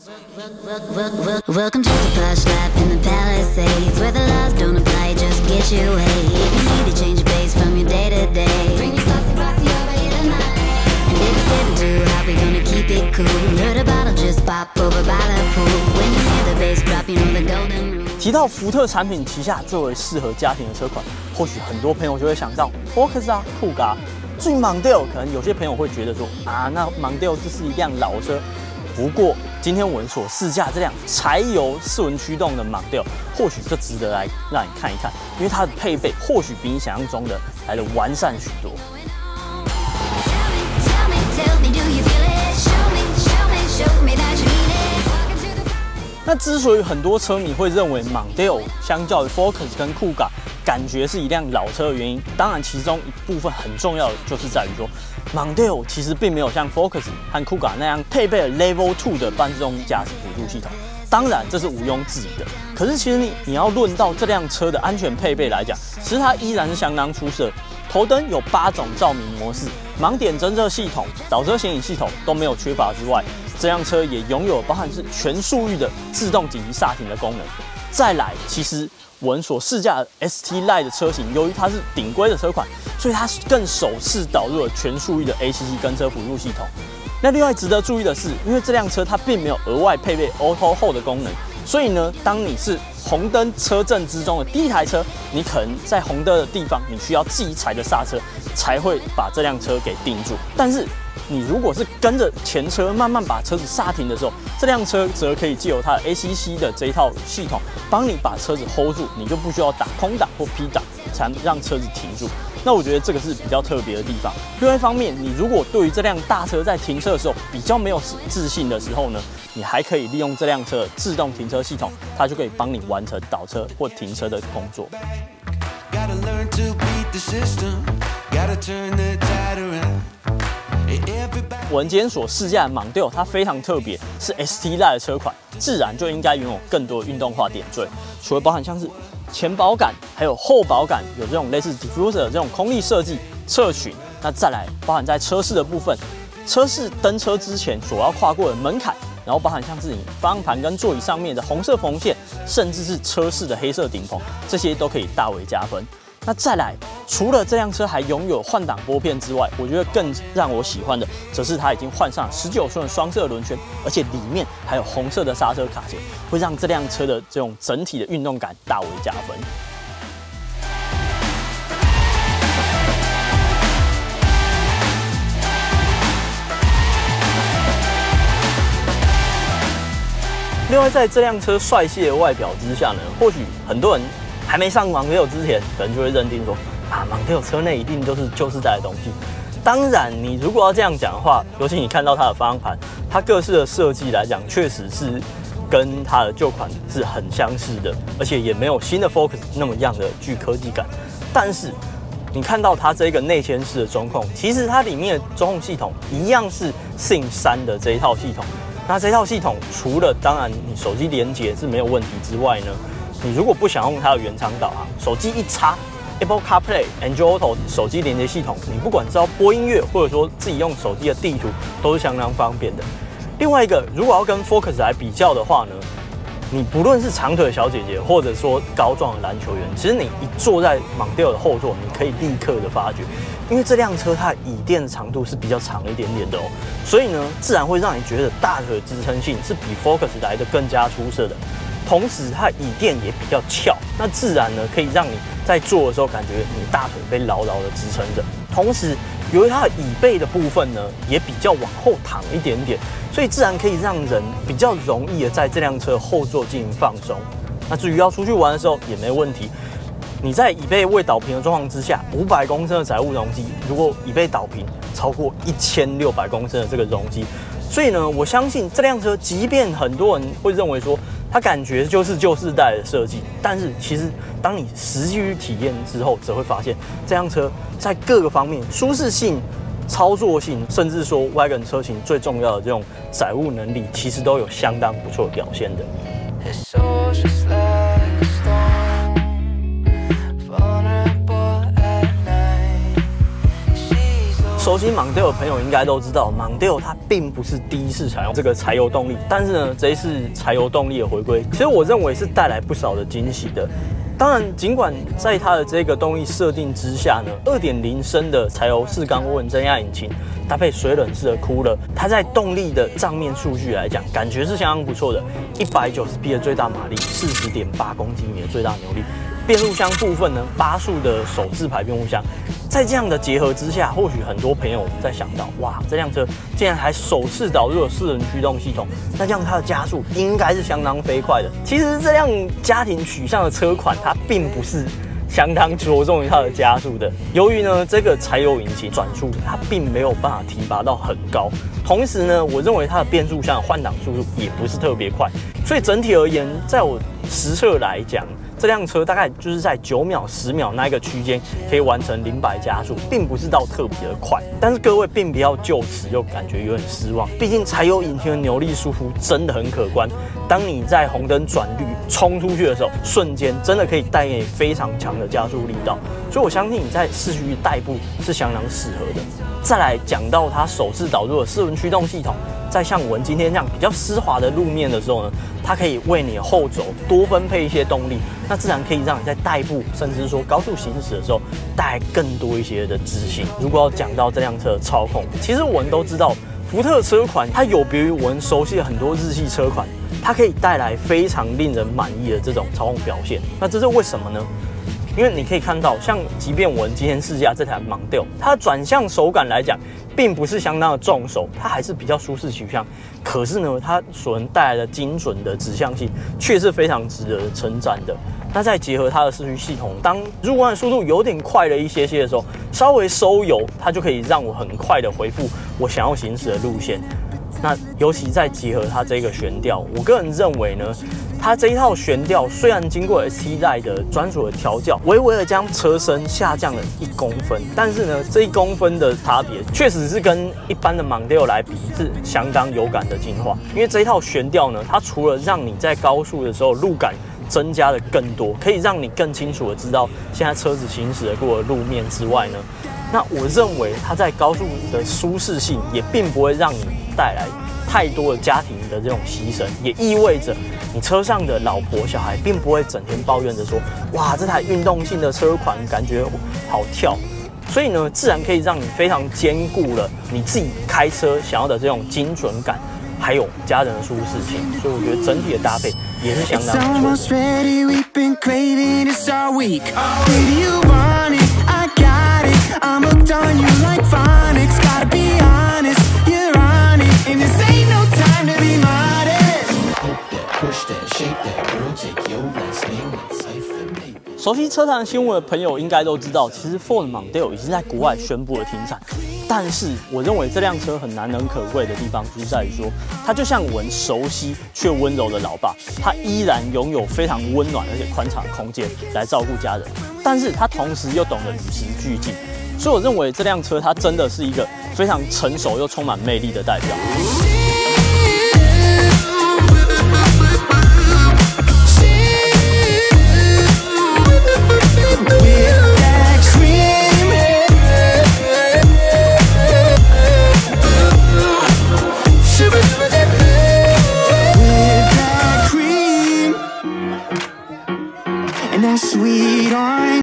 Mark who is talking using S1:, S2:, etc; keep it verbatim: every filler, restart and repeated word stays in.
S1: Welcome to the plush life in the Palisades, where the laws don't apply, just get your way. If you need to change your pace from your day to day, bring your saucy bossy over here tonight. And if it's getting too hot, we gonna keep it cool. Heard a bottle just pop over by the pool. When you hear the bass drop, you know the golden rule.
S2: 提到福特产品旗下最为适合家庭的车款，或许很多朋友就会想到 Focus 啊、酷咖。至于 Mondeo， 可能有些朋友会觉得说啊，那 Mondeo 这是一辆老车。不过今天我们所试驾这辆柴油四轮驱动的 Mondeo， 或许就值得来让你看一看，因为它的配备或许比你想象中的来的完善许多。那之所以很多车迷会认为 Mondeo 相较于 Focus 跟酷咖感觉是一辆老车的原因，当然其中一部分很重要的就是在于说 ，Mondeo 其实并没有像 Focus 和酷咖那样配备了 Level 二的半自动驾驶辅助系统。当然这是毋庸置疑的。可是其实你你要论到这辆车的安全配备来讲，其实它依然是相当出色。头灯有八种照明模式，盲点侦测系统、倒车显影系统都没有缺乏之外，这辆车也拥有包含是全速域的自动紧急刹停的功能。再来，其实我们所试驾的 S T Line 的车型，由于它是顶规的车款，所以它更首次导入了全速域的 A C C 跟车辅助系统。那另外值得注意的是，因为这辆车它并没有额外配备 Auto Hold 的功能，所以呢，当你是红灯车阵之中的第一台车，你可能在红灯的地方，你需要自己踩着刹车，才会把这辆车给定住。但是你如果是跟着前车慢慢把车子刹停的时候，这辆车则可以借由它的 A C C 的这一套系统，帮你把车子 hold 住，你就不需要打空档或 P 档才让车子停住。那我觉得这个是比较特别的地方。另外一方面，你如果对于这辆大车在停车的时候比较没有自信的时候呢，你还可以利用这辆车的自动停车系统，它就可以帮你完成倒车或停车的工作。我们今天所试驾的 Mondeo， 它非常特别，是 S T Line 的车款，自然就应该拥有更多的运动化点缀，除了包含像是前保杆，还有后保杆有这种类似 diffuser 这种空力设计侧裙，那再来包含在车室的部分，车室登车之前所要跨过的门槛，然后包含像是你方向盘跟座椅上面的红色缝线，甚至是车室的黑色顶棚，这些都可以大为加分。那再来，除了这辆车还拥有换挡拨片之外，我觉得更让我喜欢的，则是它已经换上十九寸的双色轮圈，而且里面还有红色的刹车卡钳，会让这辆车的这种整体的运动感大为加分。另外，在这辆车帅气的外表之下呢，或许很多人还没上 Mondeo 之前，可能就会认定说啊 ，Mondeo 车内一定都是旧世代的东西。当然，你如果要这样讲的话，尤其你看到它的方向盘，它各式的设计来讲，确实是跟它的旧款是很相似的，而且也没有新的 Focus 那么样的具科技感。但是，你看到它这个内嵌式的中控，其实它里面的中控系统一样是 S Y N C 三的这一套系统。那这套系统除了当然你手机连接是没有问题之外呢，你如果不想用它的原厂导航，手机一插 Apple CarPlay、Android Auto 手机连接系统，你不管是要播音乐，或者说自己用手机的地图，都是相当方便的。另外一个，如果要跟 Focus 来比较的话呢，你不论是长腿小姐姐，或者说高壮的篮球员，其实你一坐在 Mondeo 的后座，你可以立刻的发觉，因为这辆车它的椅垫的长度是比较长一点点的哦，所以呢，自然会让你觉得大腿支撑性是比 Focus 来的更加出色的。同时，它的椅垫也比较翘，那自然呢可以让你在坐的时候感觉你大腿被牢牢的支撑着。同时，由于它的椅背的部分呢也比较往后躺一点点，所以自然可以让人比较容易的在这辆车后座进行放松。那至于要出去玩的时候也没问题。你在椅背未倒平的状况之下，五百公升的载物容积，如果椅背倒平超过一千六百公升的这个容积，所以呢，我相信这辆车，即便很多人会认为说它感觉就是旧世代的设计，但是其实当你实际去体验之后，则会发现这辆车在各个方面，舒适性、操作性，甚至说 Wagon 车型最重要的这种载物能力，其实都有相当不错的表现的。首熟悉 Mondeo 的朋友应该都知道 ，Mondeo 它并不是第一次采用这个柴油动力，但是呢，这一次柴油动力的回归，其实我认为是带来不少的惊喜的。当然，尽管在它的这个动力设定之下呢 ，二点零 升的柴油四缸涡轮增压引擎搭配水冷式的cooler，它在动力的账面数据来讲，感觉是相当不错的。一百九十匹的最大马力，四十点八公斤米的最大扭力。变速箱部分呢，八速的手自排变速箱，在这样的结合之下，或许很多朋友在想到，哇，这辆车竟然还首次导入了四轮驱动系统，那这样它的加速应该是相当飞快的。其实这辆家庭取向的车款，它并不是相当着重于它的加速的。由于呢，这个柴油引擎转速它并没有办法提拔到很高，同时呢，我认为它的变速箱的换挡速度也不是特别快，所以整体而言，在我实测来讲，这辆车大概就是在九秒、十秒那一个区间可以完成零百加速，并不是到特别的快。但是各位并不要就此就感觉有点失望，毕竟柴油引擎的扭力输出真的很可观。当你在红灯转绿冲出去的时候，瞬间真的可以带给你非常强的加速力道。所以我相信你在市区代步是相当适合的。再来讲到它首次导入的四轮驱动系统。在像我们今天这样比较湿滑的路面的时候呢，它可以为你的后轴多分配一些动力，那自然可以让你在代步甚至说高速行驶的时候带来更多一些的自信。如果要讲到这辆车的操控，其实我们都知道，福特车款它有别于我们熟悉的很多日系车款，它可以带来非常令人满意的这种操控表现。那这是为什么呢？因为你可以看到，像即便我们今天试驾这台 Mondeo， 它的转向手感来讲，并不是相当的重手，它还是比较舒适取向。可是呢，它所能带来的精准的指向性，却是非常值得称赞的。那再结合它的四驱系统，当入弯的速度有点快了一些些的时候，稍微收油，它就可以让我很快的回复我想要行驶的路线。那尤其再结合它这个悬吊，我个人认为呢，它这一套悬吊虽然经过 S T 代的专属的调教，微微的将车身下降了一公分，但是呢，这一公分的差别确实是跟一般的 Mondeo 来比是相当有感的进化。因为这一套悬吊呢，它除了让你在高速的时候路感增加的更多，可以让你更清楚的知道现在车子行驶的过的路面之外呢，那我认为它在高速的舒适性也并不会让你带来太多的家庭的这种牺牲，也意味着你车上的老婆小孩并不会整天抱怨着说，哇，这台运动性的车款感觉好跳，所以呢，自然可以让你非常兼顾了你自己开车想要的这种精准感，还有家人的舒适性，所以我觉得整体的搭配也是相当不错熟悉车坛新闻的朋友应该都知道，其实 Ford Mondeo 已经在国外宣布了停产。但是我认为这辆车很难能可贵的地方，就是在于说，它就像我们熟悉却温柔的老爸，它依然拥有非常温暖而且宽敞的空间来照顾家人，但是它同时又懂得与时俱进。所以我认为这辆车它真的是一个非常成熟又充满魅力的代表。